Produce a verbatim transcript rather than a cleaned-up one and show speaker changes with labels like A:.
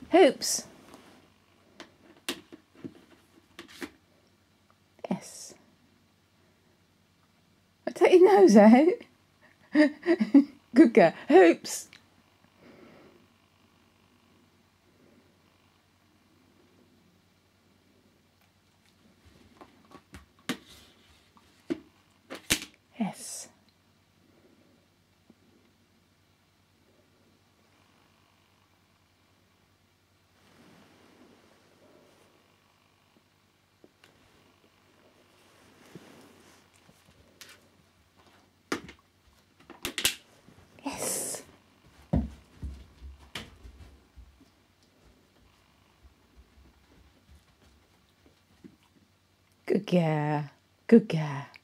A: Hoops. Yes. Take your nose out. Good girl. Hoops. Yes. Yes. Good girl. Good girl.